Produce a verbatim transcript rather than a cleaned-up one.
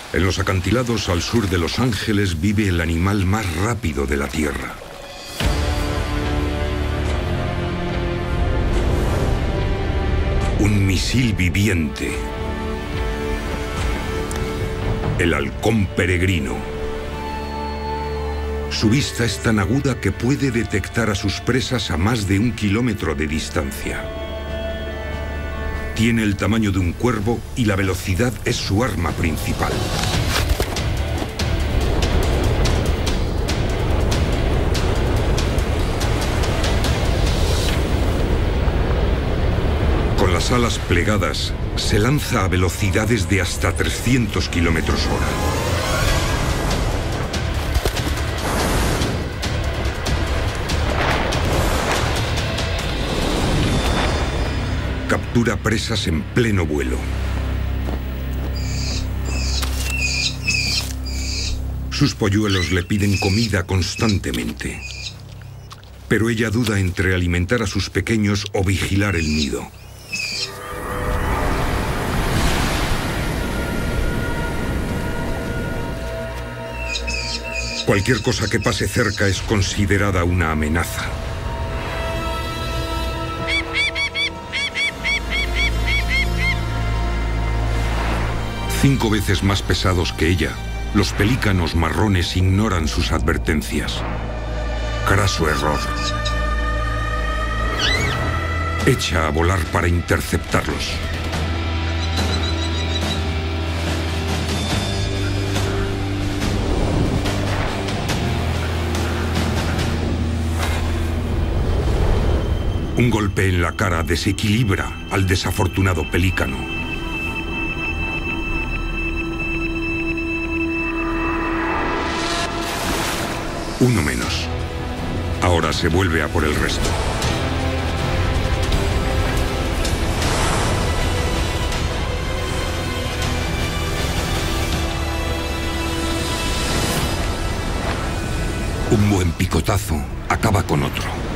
En los acantilados al sur de Los Ángeles vive el animal más rápido de la Tierra. Un misil viviente. El halcón peregrino. Su vista es tan aguda que puede detectar a sus presas a más de un kilómetro de distancia. Tiene el tamaño de un cuervo y la velocidad es su arma principal. Con las alas plegadas, se lanza a velocidades de hasta trescientos kilómetros hora. Captura presas en pleno vuelo. Sus polluelos le piden comida constantemente. Pero ella duda entre alimentar a sus pequeños o vigilar el nido. Cualquier cosa que pase cerca es considerada una amenaza. Cinco veces más pesados que ella, los pelícanos marrones ignoran sus advertencias. Craso error. Echa a volar para interceptarlos. Un golpe en la cara desequilibra al desafortunado pelícano. Uno menos. Ahora se vuelve a por el resto. Un buen picotazo acaba con otro.